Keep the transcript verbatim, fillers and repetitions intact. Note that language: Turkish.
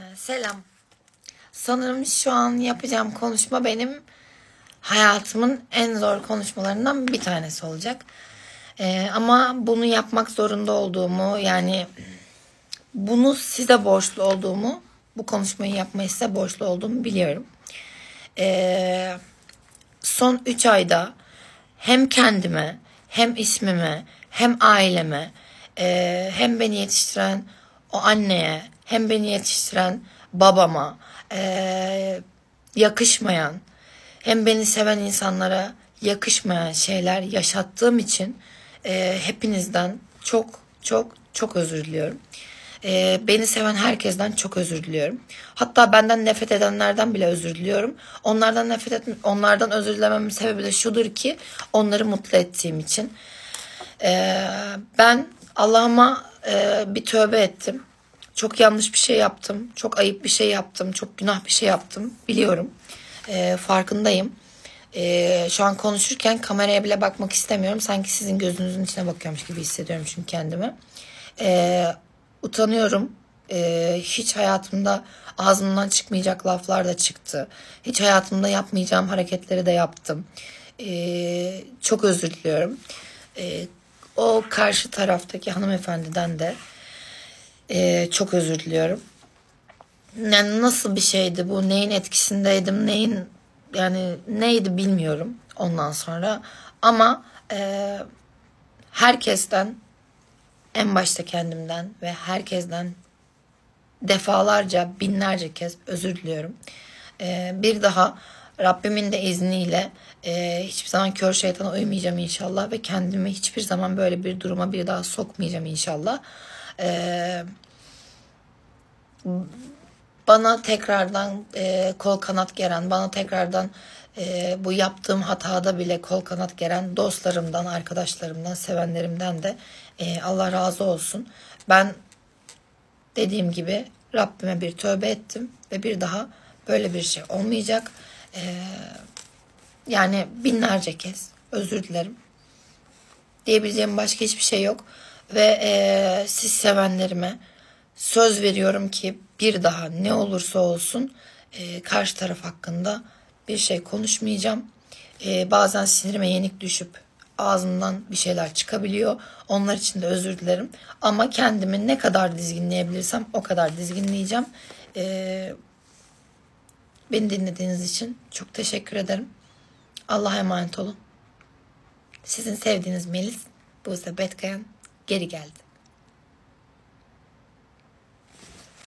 Selam. Sanırım şu an yapacağım konuşma benim hayatımın en zor konuşmalarından bir tanesi olacak. Ee, ama bunu yapmak zorunda olduğumu, yani bunu size borçlu olduğumu, bu konuşmayı yapmayı size borçlu olduğumu biliyorum. Ee, son üç ayda hem kendime, hem ismime, hem aileme, e, hem beni yetiştiren o anneye, hem beni yetiştiren babama e, yakışmayan, hem beni seven insanlara yakışmayan şeyler yaşattığım için e, hepinizden çok çok çok özür diliyorum. E, beni seven herkesten çok özür diliyorum. Hatta benden nefret edenlerden bile özür diliyorum. Onlardan nefret et, onlardan özür dilememin sebebi de şudur ki onları mutlu ettiğim için. E, ben Allah'ıma e, bir tövbe ettim. Çok yanlış bir şey yaptım. Çok ayıp bir şey yaptım. Çok günah bir şey yaptım. Biliyorum. E, farkındayım. E, şu an konuşurken kameraya bile bakmak istemiyorum. Sanki sizin gözünüzün içine bakıyormuş gibi hissediyorum çünkü kendimi. E, utanıyorum. E, hiç hayatımda ağzımdan çıkmayacak laflar da çıktı. Hiç hayatımda yapmayacağım hareketleri de yaptım. E, çok özür diliyorum. E, o karşı taraftaki hanımefendiden de Ee, çok özür diliyorum. Yani nasıl bir şeydi bu? Neyin etkisindeydim? Neyin yani neydi bilmiyorum ondan sonra. Ama e, herkesten, en başta kendimden ve herkesten defalarca, binlerce kez özür diliyorum. Ee, bir daha Rabbimin de izniyle e, hiçbir zaman kör şeytana uymayacağım inşallah ve kendimi hiçbir zaman böyle bir duruma bir daha sokmayacağım inşallah. Ee, bana tekrardan e, kol kanat geren, bana tekrardan e, bu yaptığım hatada bile kol kanat geren dostlarımdan, arkadaşlarımdan, sevenlerimden de e, Allah razı olsun. Ben dediğim gibi Rabbime bir tövbe ettim ve bir daha böyle bir şey olmayacak. E, yani binlerce kez özür dilerim. Diyebileceğim başka hiçbir şey yok. Ve e, siz sevenlerime söz veriyorum ki bir daha ne olursa olsun e, karşı taraf hakkında bir şey konuşmayacağım. E, bazen sinirime yenik düşüp ağzımdan bir şeyler çıkabiliyor. Onlar için de özür dilerim. Ama kendimi ne kadar dizginleyebilirsem o kadar dizginleyeceğim. E, beni dinlediğiniz için çok teşekkür ederim. Allah'a emanet olun. Sizin sevdiğiniz Melis Buse Betkayan geri geldi.